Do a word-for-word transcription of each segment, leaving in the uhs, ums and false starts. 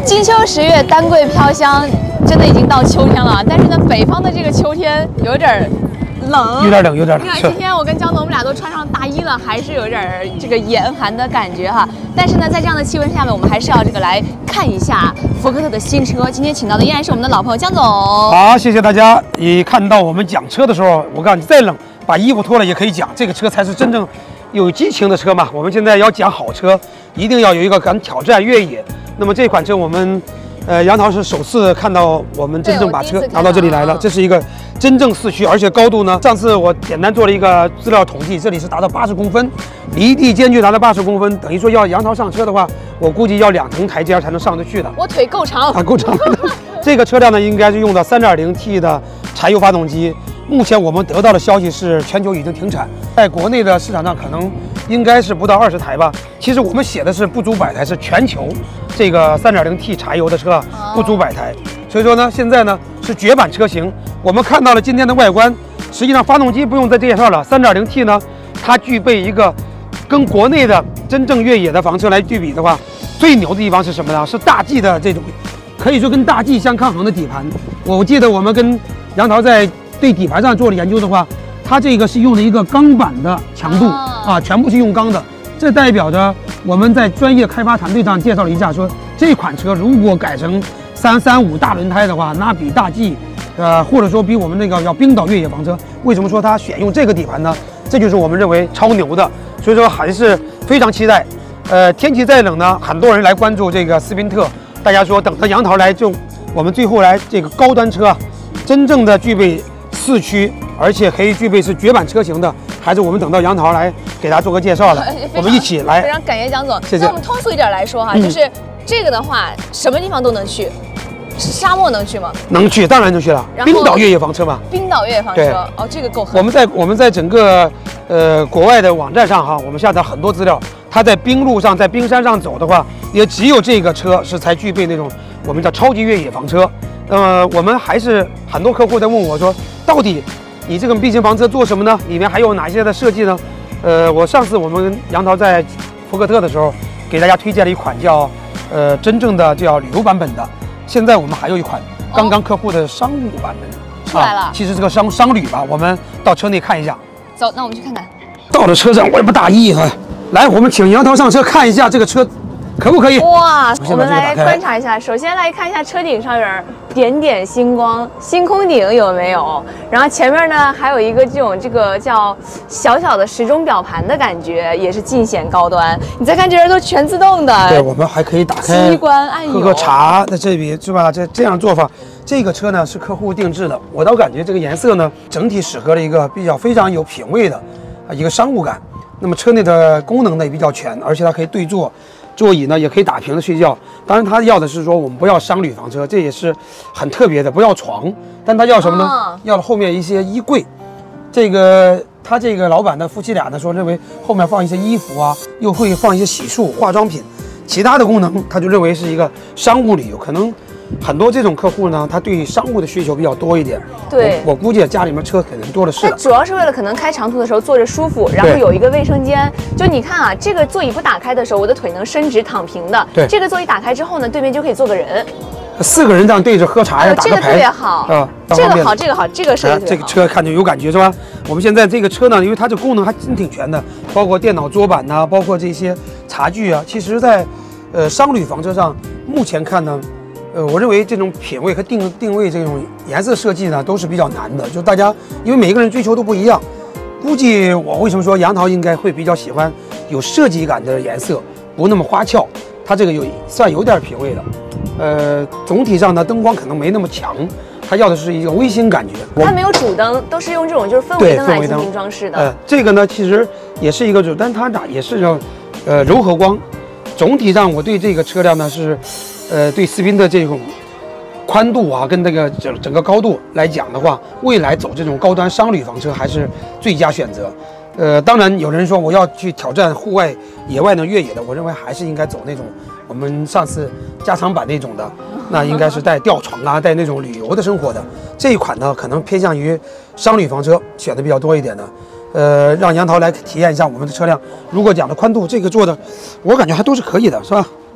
金秋十月，丹桂飘香，真的已经到秋天了。但是呢，北方的这个秋天有点冷， 有点冷，有点冷。 你看今天我跟江总，我们俩都穿上大衣了，还是有点这个严寒的感觉哈。但是呢，在这样的气温下面，我们还是要这个来看一下福克特的新车。今天请到的依然是我们的老朋友江总。 好，谢谢大家。一看到我们讲车的时候，我告诉你，再冷，把衣服脱了也可以讲，这个车才是真正有激情的车嘛。我们现在要讲好车，一定要有一个敢挑战越野。那么这款车我们，呃，杨桃是首次看到我们真正把车拿到这里来了。这是一个真正四驱，而且高度呢，上次我简单做了一个资料统计，这里是达到八十公分，离地间距达到八十公分，等于说要杨桃上车的话，我估计要两层台阶才能上得去的。 我腿够长啊，够长。这个车辆呢，应该是用的 三点零 T 的柴油发动机。目前我们得到的消息是，全球已经停产，在国内的市场上可能应该是不到二十台吧。其实我们写的是不足百台，是全球这个 三点零 T 柴油的车不足百台。所以说呢，现在呢是绝版车型。我们看到了今天的外观，实际上发动机不用再介绍了。三点零 T 呢，它具备一个跟国内的真正越野的房车来对比的话，最牛的地方是什么呢？是大 G 的这种，可以说跟大 G 相抗衡的底盘。我记得我们跟杨桃在对底盘上做了研究的话，它这个是用了一个钢板的强度啊，全部是用钢的。这代表着我们在专业开发团队上介绍了一下，说这款车如果改成三三五大轮胎的话，那比大 G， 呃，或者说比我们那个叫冰岛越野房车。为什么说它选用这个底盘呢？这就是我们认为超牛的，所以说还是非常期待。呃，天气再冷呢，很多人来关注这个斯宾特，大家说等着杨桃来就我们最后来这个高端车，真正的具备四驱，而且可以具备是绝版车型的，还是我们等到杨桃来给大家做个介绍了。我们一起来， 非常感谢江总。 谢谢。 那我们通俗一点来说哈，嗯、就是这个的话，什么地方都能去。沙漠能去吗？ 能去，当然能去了。冰岛越野房车嘛。 冰岛越野房车，哦，这个够狠。 我们在我们在整个呃国外的网站上哈，我们下载很多资料。它在冰路上，在冰山上走的话，也只有这个车是才具备那种我们叫超级越野房车。那么我们还是很多客户在问我说，到底你这个 B 型房车做什么呢？里面还有哪些的设计呢？呃，我上次我们杨桃在福克特的时候，给大家推荐了一款叫呃真正的叫旅游版本的。现在我们还有一款刚刚客户的商务版本、 哦、出来了、啊， 其实这个商商旅吧，我们到车内看一下。 走，那我们去看看。到了车上，我也不大意哈。来，我们请杨桃上车看一下这个车可不可以？ 哇，我们来观察一下。首先来看一下车顶上面点点星光，星空顶有没有？然后前面呢还有一个这种这个叫小小的时钟表盘的感觉，也是尽显高端。你再看这人都全自动的。 对，我们还可以打开机关按钮， 喝个茶在这里是吧？这这样做法，这个车呢是客户定制的。我倒感觉这个颜色呢，整体适合了一个比较非常有品位的啊一个商务感。那么车内的功能呢也比较全，而且它可以对坐。座椅呢也可以打平的睡觉，当然他要的是说我们不要商旅房车，这也是很特别的，不要床，但他要什么呢？哦、要后面一些衣柜。这个他这个老板的夫妻俩呢说认为后面放一些衣服啊，又会放一些洗漱、化妆品，其他的功能他就认为是一个商务旅游。可能很多这种客户呢，他对商务的需求比较多一点。 对， 我, 我估计家里面车肯定多的是。 它主要是为了可能开长途的时候坐着舒服，然后有一个卫生间。就你看啊，这个座椅不打开的时候，我的腿能伸直躺平的。 对， 这个座椅打开之后呢，对面就可以坐个人。 四个人这样对着喝茶呀， 呃、 打个牌， 这个特别好啊， 这个好，这个好，这个设计特别好。 这个车看着有感觉是吧？我们现在这个车呢，因为它这功能还真挺全的，包括电脑桌板呐、啊，包括这些茶具啊。其实在，呃，商旅房车上，目前看呢。呃，我认为这种品味和定定位这种颜色设计呢，都是比较难的。就大家因为每个人追求都不一样，估计我为什么说杨桃应该会比较喜欢有设计感的颜色，不那么花俏，它这个有算有点品味的。呃，总体上呢，灯光可能没那么强，它要的是一个微星感觉。 它没有主灯，都是用这种就是氛围灯来进行装饰的。 呃，这个呢其实也是一个主，但它俩也是要呃柔和光。总体上我对这个车辆呢是。呃，对斯宾的这种宽度啊，跟这个整整个高度来讲的话，未来走这种高端商旅房车还是最佳选择。呃，当然有人说我要去挑战户外野外的越野的，我认为还是应该走那种我们上次加长版那种的，那应该是带吊床啊，带那种旅游的生活的。这一款呢，可能偏向于商旅房车选的比较多一点的。呃，让杨桃来体验一下我们的车辆。如果讲的宽度，这个做的，我感觉还都是可以的，是吧？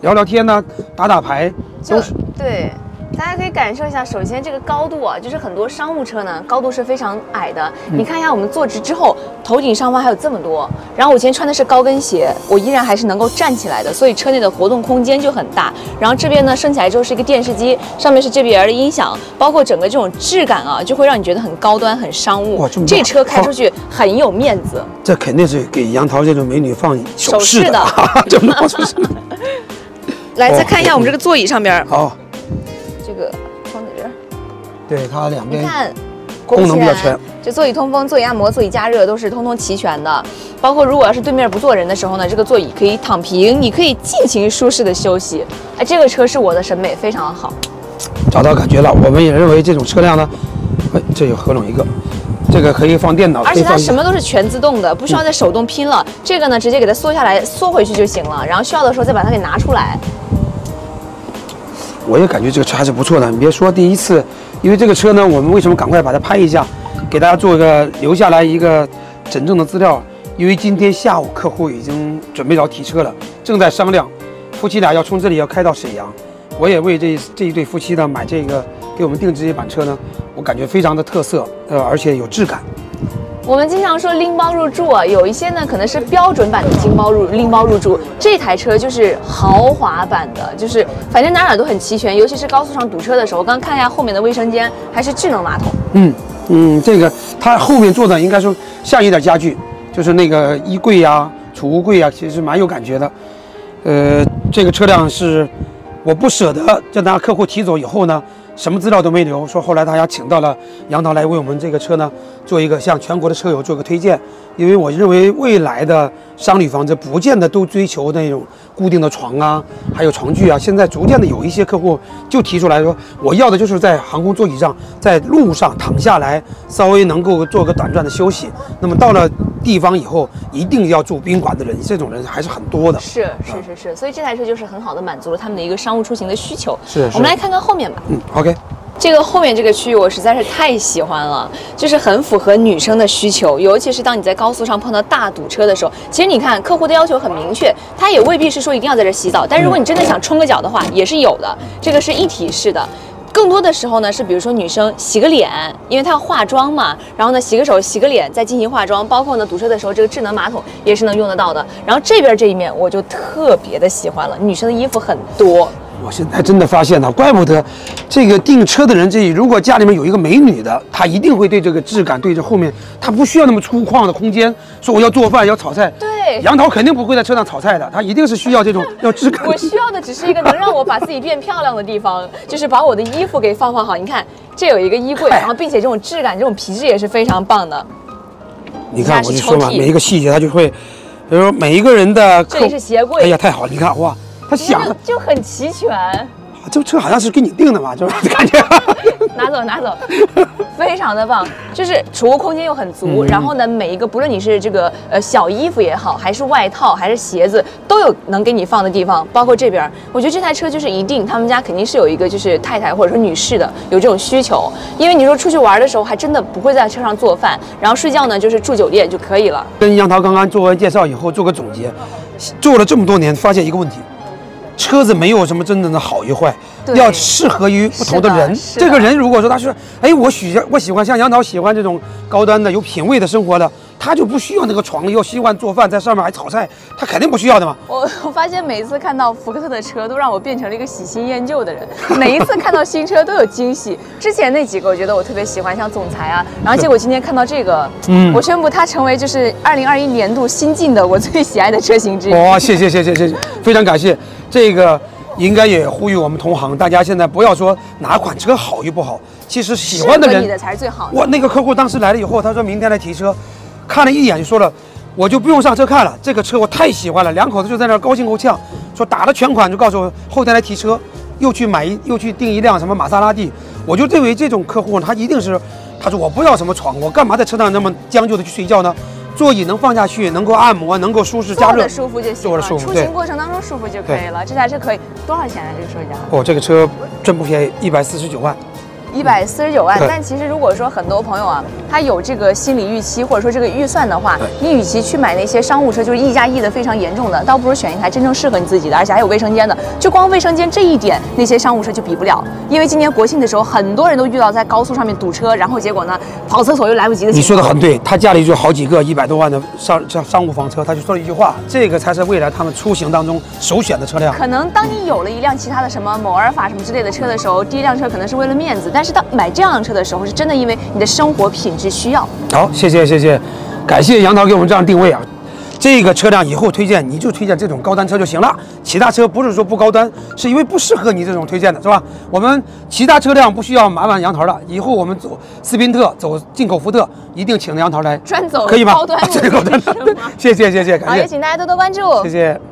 聊聊天呢，打打牌都是对。大家可以感受一下，首先这个高度啊，就是很多商务车呢，高度是非常矮的。嗯、你看一下，我们坐直之后，头顶上方还有这么多。然后我今天穿的是高跟鞋，我依然还是能够站起来的，所以车内的活动空间就很大。然后这边呢，升起来之后是一个电视机，上面是 J B L 的音响，包括整个这种质感啊，就会让你觉得很高端、很商务。这, 这车开出去很有面子。 这肯定是给杨桃这种美女放首饰的。 这么放首饰。 来，再看一下我们这个座椅上边。 好。 这个放在这儿， 对它两边， 你看， 功能比较全。 这座椅通风、座椅按摩、座椅加热都是通通齐全的。包括如果要是对面不坐人的时候呢，这个座椅可以躺平，你可以尽情舒适的休息。哎，这个车是我的审美非常好， 找到感觉了。我们也认为这种车辆呢，哎，这有合拢一个，这个可以放电脑， 而且它什么都是全自动的，不需要再手动拼了。嗯、这个呢，直接给它缩下来，缩回去就行了。然后需要的时候再把它给拿出来。 我也感觉这个车还是不错的，你别说第一次，因为这个车呢，我们为什么赶快把它拍一下，给大家做一个留下来一个真正的资料？因为今天下午客户已经准备要提车了，正在商量，夫妻俩要从这里要开到沈阳，我也为这这一对夫妻呢买这个给我们定制这版车呢，我感觉非常的特色，呃，而且有质感。 我们经常说拎包入住啊，有一些呢可能是标准版的拎包入拎包入住，这台车就是豪华版的，就是反正哪哪都很齐全，尤其是高速上堵车的时候。我刚看一下后面的卫生间还是智能马桶。 嗯嗯，这个它后面做的应该说像一点家具，就是那个衣柜呀、啊、储物柜呀、啊，其实蛮有感觉的。呃，这个车辆是我不舍得让大家客户提走以后呢，什么资料都没留，说后来大家请到了杨桃来为我们这个车呢做一个向全国的车友做个推荐，因为我认为未来的商旅房车不见得都追求那种固定的床啊，还有床具啊，现在逐渐的有一些客户就提出来说，我要的就是在航空座椅上，在路上躺下来，稍微能够做个短暂的休息。那么到了地方以后，一定要住宾馆的人，这种人还是很多的。 是是是是，所以这台车就是很好的满足了他们的一个商务出行的需求。 是， 我们来看看后面吧。 嗯 ，OK。 这个后面这个区域我实在是太喜欢了，就是很符合女生的需求，尤其是当你在高速上碰到大堵车的时候。其实你看，客户的要求很明确，他也未必是说一定要在这洗澡，但如果你真的想冲个脚的话，也是有的。这个是一体式的。更多的时候呢，是比如说女生洗个脸，因为她要化妆嘛，然后呢洗个手、洗个脸，再进行化妆。包括呢堵车的时候，这个智能马桶也是能用得到的。然后这边这一面我就特别的喜欢了，女生的衣服很多。 我现在真的发现了，怪不得这个订车的人，这如果家里面有一个美女的，她一定会对这个质感，对这后面，她不需要那么粗犷的空间。说我要做饭，要炒菜， 对， 杨桃肯定不会在车上炒菜的，她一定是需要这种要质感。 我需要的只是一个能让我把自己变漂亮的地方，就是把我的衣服给放放好。你看，这有一个衣柜，然后并且这种质感、这种皮质也是非常棒的。 你看，我就说嘛，每一个细节它就会，比如说每一个人的， 这里是鞋柜， 哎呀，太好了！你看哇。他想的就很齐全， 这车好像是给你订的嘛，就是感觉。 拿走拿走，非常的棒，就是储物空间又很足，嗯、然后呢，每一个不论你是这个呃小衣服也好，还是外套，还是鞋子，都有能给你放的地方。包括这边，我觉得这台车就是一定，他们家肯定是有一个就是太太或者说女士的有这种需求，因为你说出去玩的时候，还真的不会在车上做饭，然后睡觉呢就是住酒店就可以了。 跟杨桃刚刚做完介绍以后，做个总结，做了这么多年，发现一个问题。车子没有什么真正的好与坏，要适合于不同的人。这个人如果说他是，哎，我喜我喜欢像杨桃喜欢这种高端的、有品位的生活的，他就不需要那个床，又习惯做饭，在上面还炒菜，他肯定不需要的嘛。 我我发现每一次看到福克特的车，都让我变成了一个喜新厌旧的人。每一次看到新车都有惊喜。之前那几个我觉得我特别喜欢，像总裁啊，然后结果今天看到这个，嗯，我宣布它成为就是二零二一年度新进的我最喜爱的车型之一。 哇、哦，谢谢谢谢谢谢，非常感谢。这个应该也呼吁我们同行，大家现在不要说哪款车好与不好，其实喜欢的人， 你的才是最好的。 我那个客户当时来了以后，他说明天来提车，看了一眼就说了，我就不用上车看了，这个车我太喜欢了，两口子就在那儿高兴够呛，说打了全款就告诉我后天来提车，又去买一又去订一辆什么玛莎拉蒂，我就认为这种客户他一定是，他说我不要什么床，我干嘛在车上那么将就的去睡觉呢？座椅能放下去，能够按摩，能够舒适加热， 坐的舒服就行了。出行过程当中舒服就可以了。这台车可以多少钱啊？这个售价？ 哦，这个车真不便宜，一百四十九万。 一百四十九万。 对但其实如果说很多朋友啊，他有这个心理预期或者说这个预算的话，你与其去买那些商务车，就是溢价溢的非常严重的，倒不如选一台真正适合你自己的，而且还有卫生间的。就光卫生间这一点，那些商务车就比不了。因为今年国庆的时候，很多人都遇到在高速上面堵车，然后结果呢跑厕所又来不及的情况。 你说的很对，他家里就好几个一百多万的商商商务房车，他就说了一句话：这个才是未来他们出行当中首选的车辆。 可能当你有了一辆其他的什么某阿尔法什么之类的车的时候，第一辆车可能是为了面子，但是当买这辆车的时候，是真的因为你的生活品质需要。 好，谢谢谢谢，感谢杨涛给我们这样定位啊。这个车辆以后推荐你就推荐这种高端车就行了，其他车不是说不高端，是因为不适合你这种推荐的，是吧？我们其他车辆不需要麻烦杨桃了，以后我们走斯宾特、走进口福特，一定请着杨桃来， 专走可以吗？ 高端路这个高端，谢谢谢谢，感好， 谢也，请大家多多关注。 谢谢。